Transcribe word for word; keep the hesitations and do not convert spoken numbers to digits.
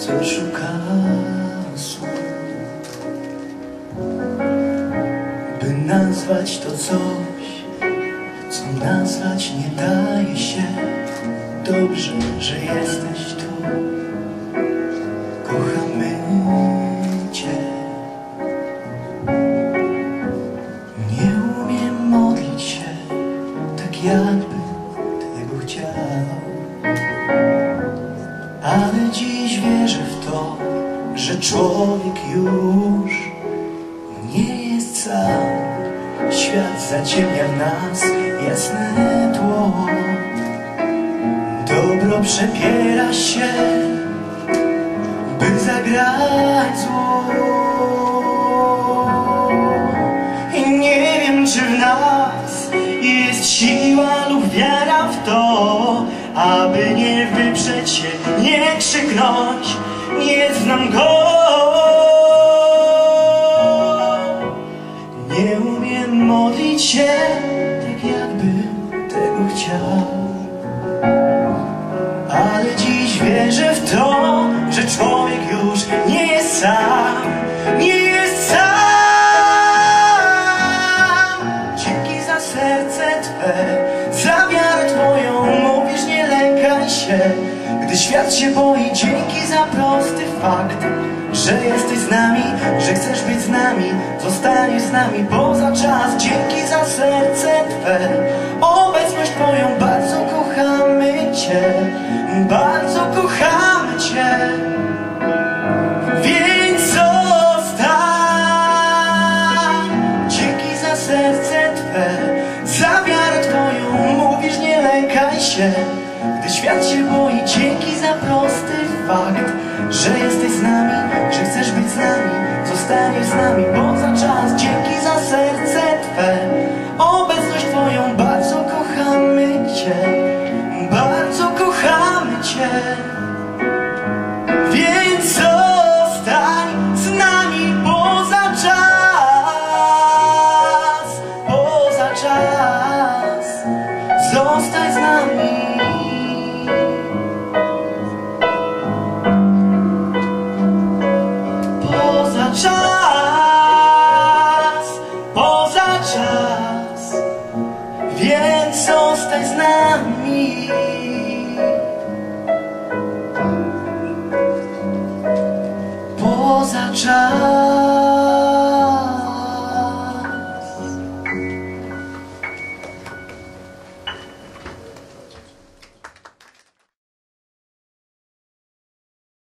co szukam słów, by nazwać to coś, co nazwać nie daje się. Dobrze, że jesteś tu, kochamy Cię. Nie umiem modlić się tak, jakbym tego chciał, ale dziś wierzę w to, że człowiek już nie jest sam. Świat zaciemnia w nas jasne tło, dobro przepiera się, by zagrać zło. I nie wiem, czy w nas jest siła lub wiara w to, aby nie wyprzeć się, nie krzyknąć, nie znam go. Nie umiem modlić się tak, jakbym tego chciał, ale dziś wierzę w to, że człowiek już nie jest sam, nie jest sam. Dzięki za serce Twe, za wiarę Twoją. Mówisz, nie lękaj się, gdy świat się boi. Dzięki za prosty fakt, że jesteś z nami, że chcesz być z nami, zostaniesz z nami poza czas. Dzięki za serce Twe, obecność Twoją. Bardzo kochamy Cię, bardzo kochamy Cię, więc zostań. Dzięki za serce Twe, za wiarę Twoją. Mówisz, nie lękaj się, gdy świat się boi. Dzięki za prosty fakt, że jesteś z nami, że chcesz być z nami, zostaniesz z nami poza czas. Dzięki za serce Twe, obecność Twoją. Bardzo kochamy Cię, bardzo kochamy Cię, więc zostań z nami poza czas, poza czas. Zostań z nami. Czas, poza czas, więc zostań z nami.